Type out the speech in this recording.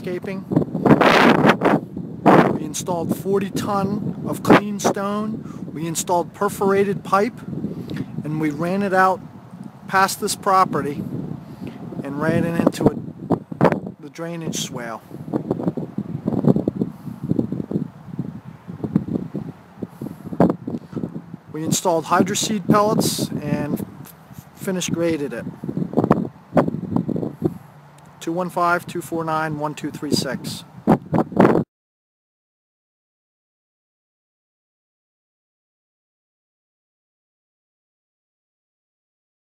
landscaping. We installed 40 ton of clean stone. We installed perforated pipe, and we ran it out past this property and ran it into the drainage swale. We installed hydroseed pellets and finish graded it. 215-249-1236.